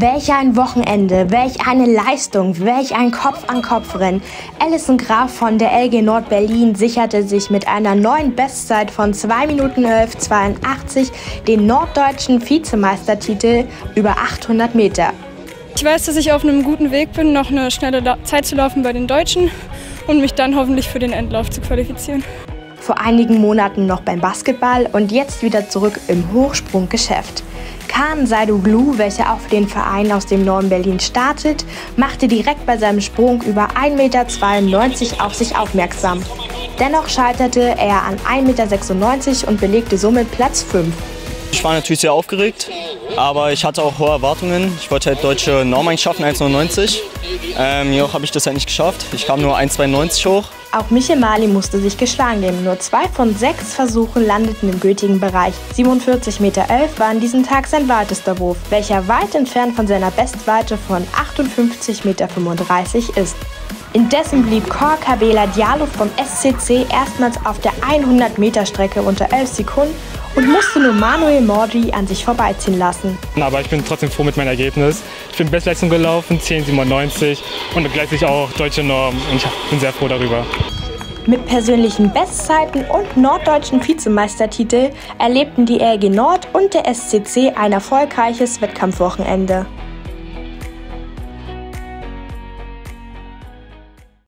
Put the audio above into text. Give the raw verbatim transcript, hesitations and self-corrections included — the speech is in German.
Welch ein Wochenende, welch eine Leistung, welch ein Kopf-an-Kopf-Rennen. Alison Graf von der L G Nord Berlin sicherte sich mit einer neuen Bestzeit von zwei Minuten elf zweiundachtzig den norddeutschen Vizemeistertitel über achthundert Meter. Ich weiß, dass ich auf einem guten Weg bin, noch eine schnelle Zeit zu laufen bei den Deutschen und mich dann hoffentlich für den Endlauf zu qualifizieren. Vor einigen Monaten noch beim Basketball und jetzt wieder zurück im Hochsprunggeschäft. Kaan Saydoglu, welcher auch für den Verein aus dem Norden Berlin startet, machte direkt bei seinem Sprung über ein Meter zweiundneunzig auf sich aufmerksam. Dennoch scheiterte er an ein Meter sechsundneunzig und belegte somit Platz fünf. Ich war natürlich sehr aufgeregt, aber ich hatte auch hohe Erwartungen. Ich wollte halt deutsche Norm eigentlich schaffen, eins neunundneunzig. Ähm, jedoch habe ich das halt nicht geschafft. Ich kam nur eins zweiundneunzig hoch. Auch Michel Mali musste sich geschlagen geben. Nur zwei von sechs Versuchen landeten im gültigen Bereich. siebenundvierzig Meter elf war an diesem Tag sein weitester Wurf, welcher weit entfernt von seiner Bestweite von achtundfünfzig Meter fünfunddreißig ist. Indessen blieb Kor Kabela Diallo vom S C C erstmals auf der hundert Meter Strecke unter elf Sekunden und musste nur Manuel Mordi an sich vorbeiziehen lassen. Aber ich bin trotzdem froh mit meinem Ergebnis. Ich bin Bestleistung gelaufen, zehn siebenundneunzig und gleichzeitig auch deutsche Norm und ich bin sehr froh darüber. Mit persönlichen Bestzeiten und norddeutschen Vizemeistertitel erlebten die L G Nord und der S C C ein erfolgreiches Wettkampfwochenende.